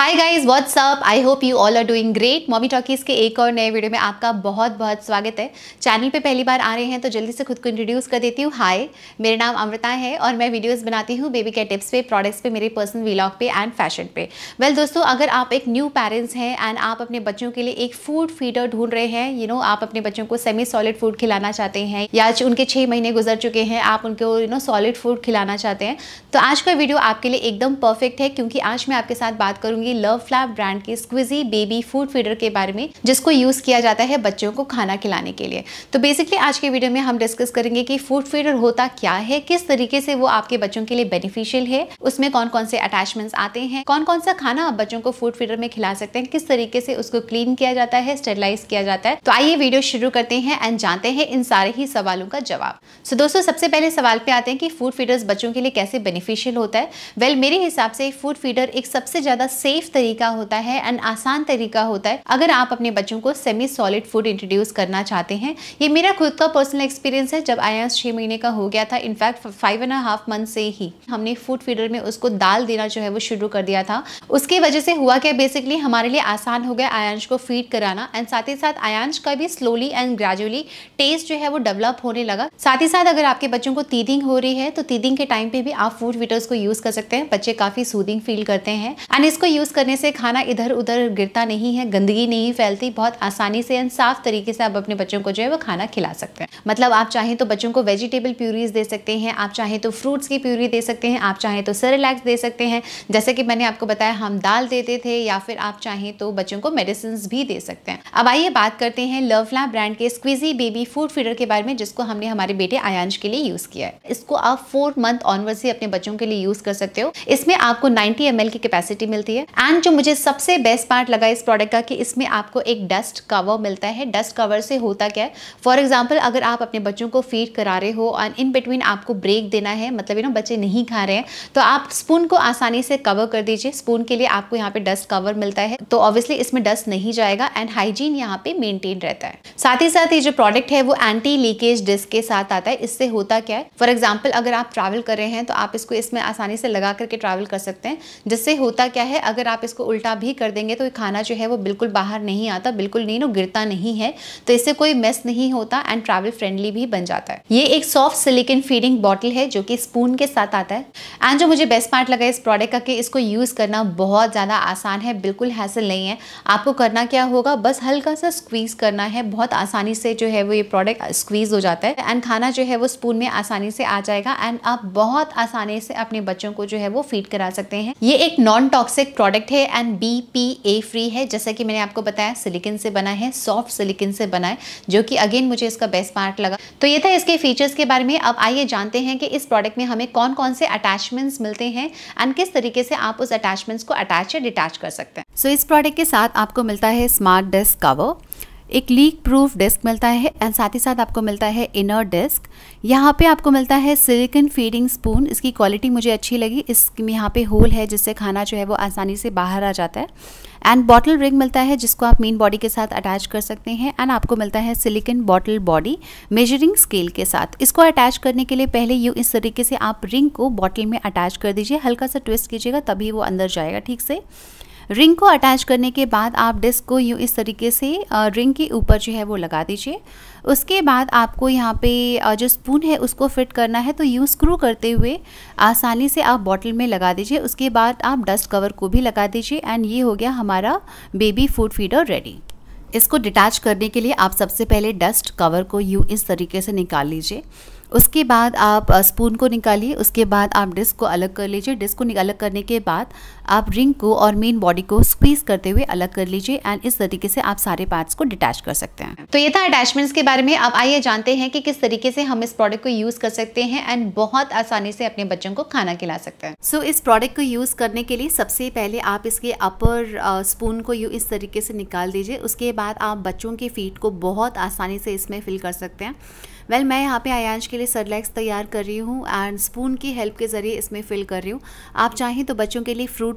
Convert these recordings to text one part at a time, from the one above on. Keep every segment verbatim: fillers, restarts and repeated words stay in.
Hi guys, what's up. I hope you all are doing great. Mommy talkies के एक और नए video में आपका बहुत बहुत स्वागत है। चैनल पे पहली बार आ रहे हैं तो जल्दी से खुद को इंट्रोड्यूस कर देती हूँ। हाय, मेरा नाम अमृता है और मैं वीडियोस बनाती हूँ बेबी केयर टिप्स पे, प्रोडक्ट्स पे, मेरे पर्सनल व्लॉग पे एंड फैशन पे। वेल well, दोस्तों, अगर आप एक न्यू पेरेंट्स हैं एंड आप अपने बच्चों के लिए एक फूड फीडर ढूंढ रहे हैं, यू नो आप अपने बच्चों को सेमी सॉलिड फूड खिलाना चाहते हैं या उनके छः महीने गुजर चुके हैं, आप उनको यू नो सॉलिड फूड खिलाना चाहते हैं, तो आज का वीडियो आपके लिए एकदम परफेक्ट है। क्योंकि आज मैं आपके साथ बात करूंगी लवफ्लैप ब्रांड की स्क्विजी बेबी फूड फीडर के बारे में, जिसको यूज किया जाता है बच्चों को खाना खिलाने के लिए। तो बेसिकली आज के वीडियो में हम डिस्कस करेंगे कि फूड फीडर होता क्या है, किस तरीके से वो आपके बच्चों के लिए बेनिफिशियल है, उसमें कौन कौन से अटैचमेंट्स आते हैं, कौन कौन सा खाना आप बच्चों को फूड फीडर में खिला सकते हैं, किस तरीके से उसको क्लीन किया जाता है, स्टेरिलाइज किया जाता है। तो आइए वीडियो शुरू करते हैं एंड जानते हैं इन सारे ही सवालों का जवाब। सो दोस्तों, सबसे पहले सवाल पे आते हैं कि फूड फीडर्स बच्चों के लिए कैसे बेनिफिशियल होता है। वेल well, मेरे हिसाब से फूड फीडर एक सबसे ज्यादा सेफ तरीका होता है एंड आसान तरीका होता है अगर आप अपने बच्चों को सेमी सॉलिड फूड इंट्रोड्यूस करना चाहते हैं। ये मेरा खुद का पर्सनल एक्सपीरियंस है। जब आयांश छह महीने का हो गया था, in fact five and half month से ही हमने फूड फीडर में उसको दाल देना जो है वो शुरू कर दिया था। उसकी वजह से हुआ क्या, बेसिकली हमारे लिए आसान हो गया आयांश को फीड कराना एंड साथ ही साथ आयांश का भी स्लोली एंड ग्रेजुअली टेस्ट जो है वो डेवलप होने लगा। साथ ही साथ अगर आपके बच्चों को टीथिंग हो रही है तो टीथिंग के टाइम पे भी आप फूड फीडर्स को यूज कर सकते हैं। बच्चे काफी सूदिंग फील करते हैं एंड इसको यूज करने से खाना इधर उधर गिरता नहीं है, गंदगी नहीं फैलती, बहुत आसानी से एंड साफ तरीके से आप अपने बच्चों को जो है वो खाना खिला सकते हैं। मतलब आप चाहें तो बच्चों को वेजिटेबल प्यूरीज दे सकते हैं, आप चाहें तो फ्रूट्स की प्यूरी दे सकते हैं, आप चाहें तो सेरेलैक्स दे सकते हैं, जैसे कि मैंने आपको बताया हम दाल देते थे, या फिर आप चाहें तो बच्चों को मेडिसिन भी दे सकते हैं। अब आइए बात करते हैं लवफ्लैप ब्रांड के स्क्विजी बेबी फूड फीडर के बारे में, जिसको हमने हमारे बेटे आयांश के लिए यूज किया है। इसको आप फोर मंथ ऑनवर्ड से अपने बच्चों के लिए यूज कर सकते हो। इसमें आपको नाइंटी एम एल की कैपेसिटी मिलती है एंड जो मुझे सबसे बेस्ट पार्ट लगा इस प्रोडक्ट का कि इसमें आपको एक डस्ट कवर मिलता है। डस्ट कवर से होता क्या है, फॉर एग्जांपल अगर आप अपने बच्चों को फीड करा रहे हो और इन बिटवीन आपको ब्रेक देना है, मतलब यू नो बच्चे नहीं खा रहे हैं, तो आप स्पून को आसानी से कवर कर दीजिए। स्पून के लिए आपको यहाँ पे डस्ट कवर मिलता है, तो ऑब्वियसली इसमें डस्ट नहीं जाएगा एंड हाइजीन यहाँ पे मेंटेन रहता है। साथ ही साथ ये जो प्रोडक्ट है वो एंटी लीकेज डिस्क के साथ आता है। इससे होता क्या है, फॉर एग्जाम्पल अगर आप ट्रैवल कर रहे हैं तो आप इसको इसमें आसानी से लगा करके ट्रैवल कर सकते हैं। जिससे होता क्या है, अगर आप इसको उल्टा भी कर देंगे तो खाना जो है वो बिल्कुल बाहर नहीं आता, बिल्कुल नहीं नो गिरता नहीं है, तो इससे कोई मेस नहीं होता एंड ट्रैवल फ्रेंडली भी बन जाता है। ये एक सॉफ्ट सिलिकॉन फीडिंग बॉटल है जो कि स्पून के साथ आता है एंड जो मुझे बेस्ट पार्ट लगा इस प्रोडक्ट का कि इसको यूज करना बहुत ज्यादा आसान है, बिल्कुल हैसल नहीं है। आपको करना क्या होगा, बस हल्का सा स्क्वीज करना है, बहुत आसानी से जो है वो ये प्रोडक्ट स्क्वीज हो जाता है एंड खाना जो है वो स्पून में आसानी से आ जाएगा एंड आप बहुत आसानी से अपने बच्चों को जो है वो फीड करा सकते हैं। ये एक नॉन टॉक्सिक प्रोडक्ट है and B P A free है। जैसा कि मैंने आपको बताया सिलिकॉन से बना है, सॉफ्ट सिलिकॉन से बना है, जो कि अगेन मुझे इसका बेस्ट पार्ट लगा। तो ये था इसके फीचर्स के बारे में। अब आइए जानते हैं कि इस प्रोडक्ट में हमें कौन कौन से अटैचमेंट्स मिलते हैं एंड किस तरीके से आप उस अटैचमेंट्स को अटैच या डिटैच कर सकते हैं। सो so, इस प्रोडक्ट के साथ आपको मिलता है स्मार्ट डेस्क कवर, एक लीक प्रूफ डिस्क मिलता है एंड साथ ही साथ आपको मिलता है इनर डिस्क। यहाँ पे आपको मिलता है सिलिकॉन फीडिंग स्पून। इसकी क्वालिटी मुझे अच्छी लगी। इसमें यहाँ पे होल है जिससे खाना जो है वो आसानी से बाहर आ जाता है एंड बॉटल रिंग मिलता है जिसको आप मेन बॉडी के साथ अटैच कर सकते हैं एंड आपको मिलता है silicone bottle body measuring scale के साथ। इसको अटैच करने के लिए पहले यूँ इस तरीके से आप रिंग को बॉटल में अटैच कर दीजिए, हल्का सा ट्विस्ट कीजिएगा तभी वो अंदर जाएगा ठीक से। रिंग को अटैच करने के बाद आप डिस्क को यूँ इस तरीके से रिंग के ऊपर जो है वो लगा दीजिए। उसके बाद आपको यहाँ पे जो स्पून है उसको फिट करना है, तो यूँ स्क्रू करते हुए आसानी से आप बॉटल में लगा दीजिए। उसके बाद आप डस्ट कवर को भी लगा दीजिए एंड ये हो गया हमारा बेबी फूड फीडर रेडी। इसको डिटैच करने के लिए आप सबसे पहले डस्ट कवर को यूँ इस तरीके से निकाल लीजिए। उसके बाद आप स्पून को निकालिए, उसके बाद आप डिस्क को अलग कर लीजिए। डिस्क को अलग करने के बाद आप रिंग को और मेन बॉडी को स्क्वीज करते हुए अलग कर लीजिए एंड इस तरीके से आप सारे पार्ट्स को डिटैच कर सकते हैं। तो ये था अटैचमेंट्स के बारे में। अब आइए जानते हैं कि किस तरीके से हम इस प्रोडक्ट को यूज कर सकते हैं एंड बहुत आसानी से अपने बच्चों को खाना खिला सकते हैं। सो so, इस प्रोडक्ट को यूज करने के लिए सबसे पहले आप इसके अपर स्पून को यूँ इस तरीके से निकाल दीजिए। उसके बाद आप बच्चों के फीट को बहुत आसानी से इसमें फिल कर सकते हैं। वेल well, मैं यहाँ पे आयांश के लिए सेरेलैक्स तैयार कर रही हूँ एंड स्पून की हेल्प के ज़रिए इसमें फिल कर रही हूँ। आप चाहें तो बच्चों के लिए फ्रूट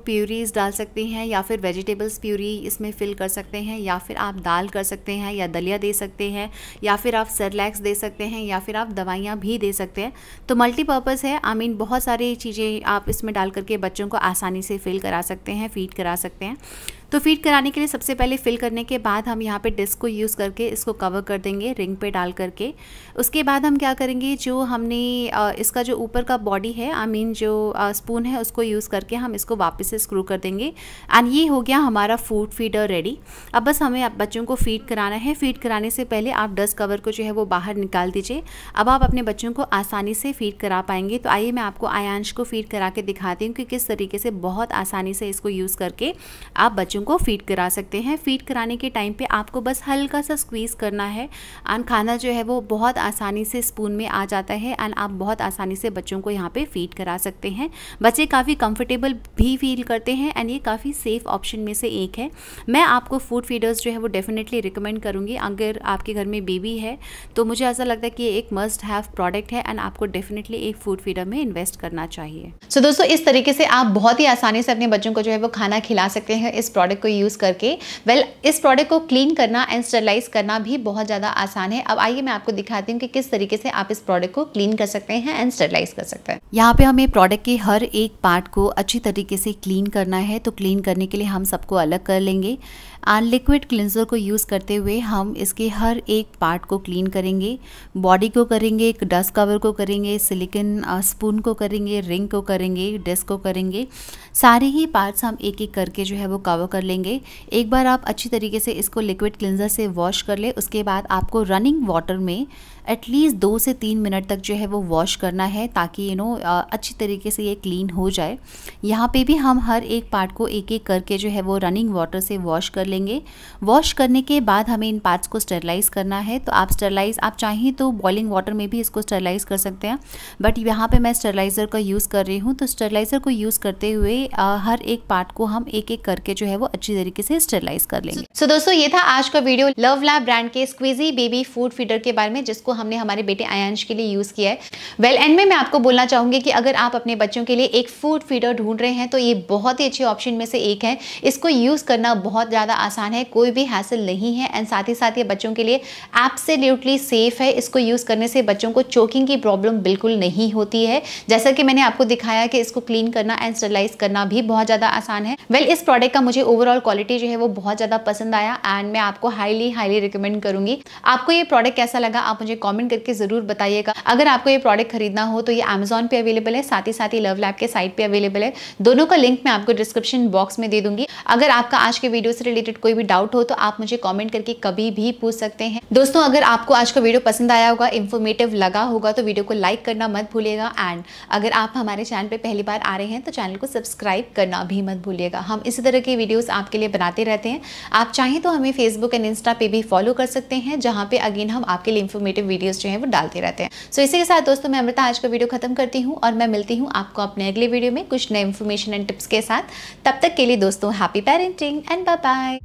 फ्रूट प्यूरीज डाल सकते हैं या फिर वेजिटेबल्स प्यूरी इसमें फिल कर सकते हैं, या फिर आप दाल कर सकते हैं या दलिया दे सकते हैं, या फिर आप सेरेलैक्स दे सकते हैं, या फिर आप दवाइयाँ भी दे सकते हैं। तो मल्टीपर्पज़ है, आई मीन बहुत सारी चीज़ें आप इसमें डाल करके बच्चों को आसानी से फिल करा सकते हैं, फीड करा सकते हैं। तो फीड कराने के लिए सबसे पहले फिल करने के बाद हम यहाँ पे डिस्क को यूज़ करके इसको कवर कर देंगे रिंग पे डाल करके। उसके बाद हम क्या करेंगे, जो हमने इसका जो ऊपर का बॉडी है, आई मीन जो स्पून है, उसको यूज़ करके हम इसको वापस से स्क्रू कर देंगे। एंड ये हो गया हमारा फूड फीडर रेडी। अब बस हमें अब बच्चों को फीड कराना है। फीड कराने से पहले आप डस्ट कवर को जो है वो बाहर निकाल दीजिए। अब आप अपने बच्चों को आसानी से फीड करा पाएंगे। तो आइए मैं आपको आयांश को फीड करा के दिखाती हूँ कि किस तरीके से बहुत आसानी से इसको यूज़ करके आप बच्चों को फीड करा सकते हैं। फीड कराने के टाइम पे आपको बस हल्का सा स्क्वीज़ करना है एंड खाना जो है वो बहुत आसानी से स्पून में आ जाता है एंड आप बहुत आसानी से बच्चों को यहाँ पे फीड करा सकते हैं। बच्चे काफ़ी कंफर्टेबल भी फील करते हैं एंड ये काफ़ी सेफ़ ऑप्शन में से एक है। मैं आपको फूड फीडर्स जो है वो डेफिनेटली रिकमेंड करूँगी। अगर आपके घर में बेबी है तो मुझे ऐसा लगता है कि ये एक मस्ट हैव प्रोडक्ट है एंड आपको डेफिनेटली एक फूड फीडर में इन्वेस्ट करना चाहिए। सो so, दोस्तों इस तरीके से आप बहुत ही आसानी से अपने बच्चों को जो है वो खाना खिला सकते हैं इस प्रोडक्ट को यूज़ करके। वेल well, इस प्रोडक्ट को क्लीन करना एंड स्टरलाइज करना भी बहुत ज़्यादा आसान है। अब आइए मैं आपको दिखाती हूँ कि किस तरीके से आप इस प्रोडक्ट को क्लीन कर सकते हैं एंड स्टरलाइज कर सकते हैं। यहाँ पे हमें प्रोडक्ट के हर एक पार्ट को अच्छी तरीके से क्लीन करना है। तो क्लीन करने के लिए हम सबको अलग कर लेंगे एंड लिक्विड क्लिनजर को यूज़ करते हुए हम इसके हर एक पार्ट को क्लीन करेंगे। बॉडी को करेंगे, डस्ट कवर को करेंगे, सिलिकॉन स्पून को करेंगे, रिंग को करेंगे, डिस्क को करेंगे। सारे ही पार्ट्स हम एक एक करके जो है वो कवर कर लेंगे। एक बार आप अच्छी तरीके से इसको लिक्विड क्लिनजर से वॉश कर ले। उसके बाद आपको रनिंग वाटर में एटलीस्ट दो से तीन मिनट तक जो है वो वॉश करना है ताकि यू नो अच्छी तरीके से ये क्लीन हो जाए। यहाँ पे भी हम हर एक पार्ट को एक एक करके जो है वो रनिंग वाटर से वॉश कर लेंगे। वॉश करने के बाद हमें इन पार्ट्स को स्टरलाइज करना है। तो आप स्टरलाइज आप चाहें तो बॉइलिंग वाटर में भी इसको स्टरलाइज कर सकते हैं, बट यहाँ पे मैं स्टरलाइज़र का यूज़ कर रही हूँ। तो स्टरलाइज़र को यूज़ करते हुए आ, हर एक पार्ट को हम एक एक करके जो है वो अच्छी तरीके से स्टरलाइज कर लेंगे। सो so, दोस्तों ये था आज का वीडियो लव लैब ब्रांड के स्क्वीजी बेबी फूड फीडर के बारे में, जिसको हमने हमारे बेटे आयांश के लिए यूज़ किया है। वेल एंड में मैं आपको बोलना चाहूँगी कि अगर आप अपने बच्चों के लिए एक फूड फीडर ढूंढ रहे हैं तो ये बहुत ही अच्छे ऑप्शन में से एक है। इसको यूज़ करना बहुत ज़्यादा आसान है, कोई भी हैसल नहीं है एंड साथ ही साथ ये बच्चों के लिए एब्सोल्युटली सेफ है। इसको यूज़ करने से बच्चों को चोकिंग की प्रॉब्लम बिल्कुल नहीं होती है। जैसा कि मैंने आपको दिखाया कि इसको क्लीन करना एंड स्टरलाइज करना भी बहुत ज़्यादा आसान है। वेल इस प्रोडक्ट का मुझे ओवरऑल क्वालिटी जो है वो बहुत ज़्यादा पसंद आया एंड मैं आपको हाईली हाईली रिकमेंड करूँगी। आपको ये प्रोडक्ट कैसा लगा आप मुझे कॉमेंट करके ज़रूर बताइएगा। अगर आपको ये प्रोडक्ट खरीदना हो तो ये अमेजॉन पे अवेलेबल है, साथ ही साथ ही लव लैब के साइट पे अवेलेबल है। दोनों का लिंक मैं आपको डिस्क्रिप्शन बॉक्स में दे दूंगी। अगर आपका आज के वीडियो से रिलेटेड कोई भी डाउट हो तो आप मुझे कमेंट करके कभी भी पूछ सकते हैं। दोस्तों अगर आपको आज का वीडियो पसंद आया होगा, इंफॉर्मेटिव लगा होगा तो वीडियो को लाइक करना मत भूलिएगा एंड अगर आप हमारे चैनल पे पहली बार आ रहे हैं तो चैनल को सब्सक्राइब करना भी मत भूलिएगा। हम इसी तरह के वीडियोस आपके लिए बनाते रहते हैं। आप चाहें तो हमें फेसबुक एंड इंस्टा पे भी फॉलो कर सकते हैं, जहाँ पे अगेन हम आपके लिए इंफॉर्मेटिव वीडियोस जो है वो डालते रहते हैं। सो so, इसी के साथ दोस्तों मैं अमृता आज का वीडियो खत्म करती हूँ और मैं मिलती हूँ आपको अपने अगले वीडियो में कुछ नए इन्फॉर्मेशन एंड टिप्स के साथ। तब तक के लिए दोस्तों happy parenting and bye bye.